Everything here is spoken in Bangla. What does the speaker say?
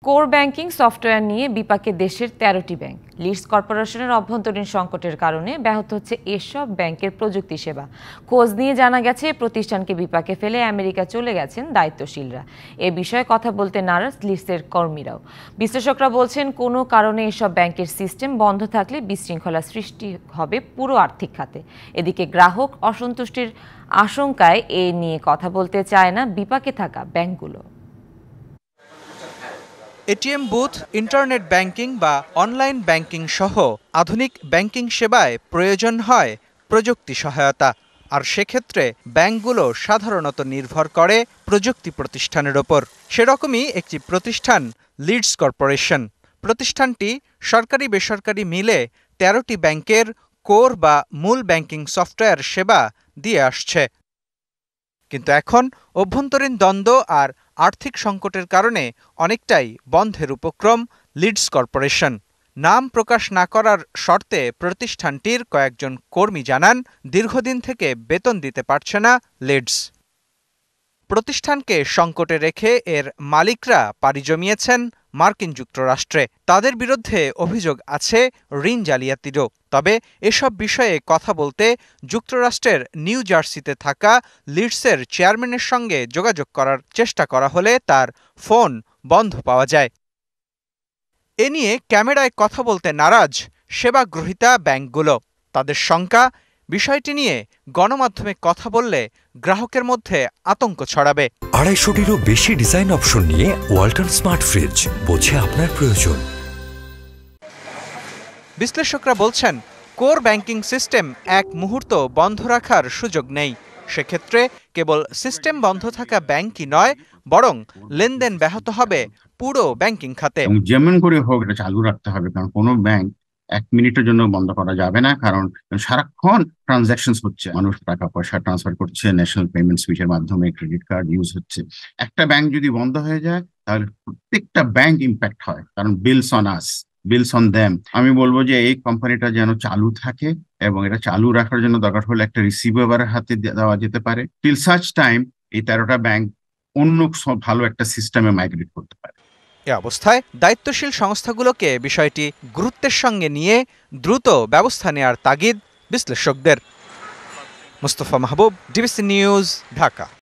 কোর ব্যাংকিং সফটওয়্যার নিয়ে বিপাকে দেশের ১৩টি ব্যাংক। লিডস কর্পোরেশনের অভ্যন্তরীণ সংকটের কারণে ব্যাহত হচ্ছে এসব ব্যাংকের প্রযুক্তি সেবা। খোঁজ নিয়ে জানা গেছে প্রতিষ্ঠানকে বিপাকে ফেলে আমেরিকা চলে গেছেন দায়িত্বশীলরা। এ বিষয়ে কথা বলতে নারাজ লিডসের কর্মীরাও। বিশ্লেষকরা বলছেন, কোনো কারণে এসব ব্যাংকের সিস্টেম বন্ধ থাকলে বিশৃঙ্খলা সৃষ্টি হবে পুরো আর্থিক খাতে। এদিকে গ্রাহক অসন্তুষ্টির আশঙ্কায় এ নিয়ে কথা বলতে চায় না বিপাকে থাকা ব্যাংকগুলো। এটিএম বুথ, ইন্টারনেট ব্যাংকিং বা অনলাইন ব্যাংকিং সহ আধুনিক ব্যাংকিং সেবায় প্রয়োজন হয় প্রযুক্তি সহায়তা। আর সেক্ষেত্রে ব্যাংকগুলো সাধারণত নির্ভর করে প্রযুক্তি প্রতিষ্ঠানের ওপর। সেরকমই একটি প্রতিষ্ঠান লিডস কর্পোরেশন। প্রতিষ্ঠানটি সরকারি বেসরকারি মিলে ১৩টি ব্যাংকের কোর বা মূল ব্যাংকিং সফটওয়্যার সেবা দিয়ে আসছে। কিন্তু এখন অভ্যন্তরীণ দ্বন্দ্ব আর আর্থিক সংকটের কারণে অনেকটাই বন্ধের উপক্রম লিডস কর্পোরেশন। নাম প্রকাশ না করার শর্তে প্রতিষ্ঠানটির কয়েকজন কর্মী জানান, দীর্ঘদিন থেকে বেতন দিতে পারছে না লিডস। প্রতিষ্ঠানকে সংকটে রেখে এর মালিকরা পাড়ি জমিয়েছেন মার্কিন যুক্তরাষ্ট্রে। তাদের বিরুদ্ধে অভিযোগ আছে ঋণ জালিয়াতিরও। তবে এসব বিষয়ে কথা বলতে যুক্তরাষ্ট্রের নিউ জার্সিতে থাকা লিডসের চেয়ারম্যানের সঙ্গে যোগাযোগ করার চেষ্টা করা হলে তার ফোন বন্ধ পাওয়া যায়। এ নিয়ে ক্যামেরায় কথা বলতে নারাজ সেবাগ্রহীতা ব্যাংকগুলো। তাদের শঙ্কা, বিষয়টি নিয়ে গণমাধ্যমে কথা বললে গ্রাহকের মধ্যে আতঙ্ক ছড়াবে। ২৫০টিরও বেশি ডিজাইন অপশন নিয়ে ওয়ালটন স্মার্ট ফ্রিজ, বোঝে আপনার প্রয়োজন। বিশ্লেষকরা বলছেন, কোর ব্যাংকিং সিস্টেম এক মুহূর্ত বন্ধ রাখার সুযোগ নেই। সেক্ষেত্রে কেবল সিস্টেম বন্ধ থাকা ব্যাংকই নয়, বরং লেনদেন ব্যাহত হবে পুরো ব্যাংকিং খাতে। যেমন করে হোক এটা চালু রাখতে হবে, কারণ কোনো ব্যাংক ১ মিনিটের জন্য বন্ধ করা যাবে না। কারণ সারাক্ষণ ট্রানজাকশনস হচ্ছে, মানুষ টাকা পয়সা ট্রান্সফার করছে, ন্যাশনাল পেমেন্ট সুইচের মাধ্যমে ক্রেডিট কার্ড ইউজ হচ্ছে। একটা ব্যাংক যদি বন্ধ হয়ে যায় তাহলে প্রত্যেকটা ব্যাংক ইম্প্যাক্ট হয়, কারণ bills on us, bills on them. আমি বলবো যে এই কোম্পানিটা যেন চালু থাকে, এবং এটা চালু রাখার জন্য দরকার হলে একটা রিসিভারের হাতে দেওয়া যেতে পারে। টিল সাচ টাইম এই ১৩টা ব্যাংক অন্য ভালো একটা সিস্টেমে মাইগ্রেট করতে পারে। এ অবস্থায় দায়িত্বশীল সংস্থাগুলোকে বিষয়টি গুরুত্বের সঙ্গে নিয়ে দ্রুত ব্যবস্থা নেওয়ার তাগিদ বিশ্লেষকদের। Mustafa Mahbub, DBC news, Dhaka.